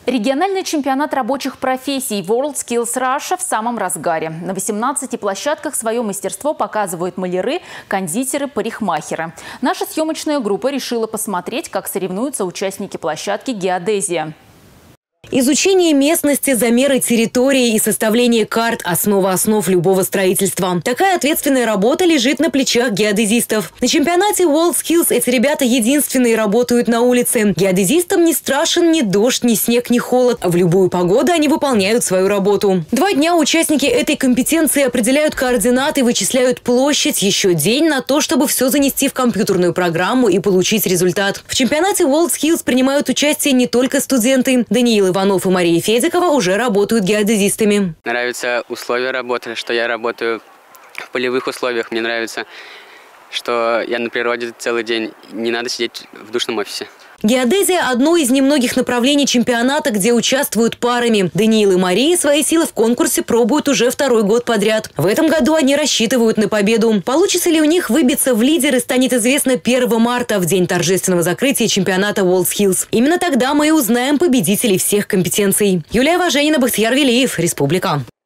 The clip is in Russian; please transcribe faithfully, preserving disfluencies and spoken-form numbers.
Региональный чемпионат рабочих профессий WorldSkills Russia в самом разгаре. На восемнадцати площадках свое мастерство показывают маляры, кондитеры, парикмахеры. Наша съемочная группа решила посмотреть, как соревнуются участники площадки «Геодезия». Изучение местности, замеры территории и составление карт – основа основ любого строительства. Такая ответственная работа лежит на плечах геодезистов. На чемпионате WorldSkills эти ребята единственные работают на улице. Геодезистам не страшен ни дождь, ни снег, ни холод. В любую погоду они выполняют свою работу. Два дня участники этой компетенции определяют координаты, вычисляют площадь, еще день на то, чтобы все занести в компьютерную программу и получить результат. В чемпионате WorldSkills принимают участие не только студенты. Даниил Иванов и Мария Федикова уже работают геодезистами. Нравятся условия работы, что я работаю в полевых условиях. Мне нравится, что я на природе целый день, не надо сидеть в душном офисе. Геодезия – одно из немногих направлений чемпионата, где участвуют парами. Даниил и Мария свои силы в конкурсе пробуют уже второй год подряд. В этом году они рассчитывают на победу. Получится ли у них выбиться в лидеры, станет известно первого марта, в день торжественного закрытия чемпионата WorldSkills. Именно тогда мы и узнаем победителей всех компетенций. Юлия Важенина, Бахтияр Велиев, Республика.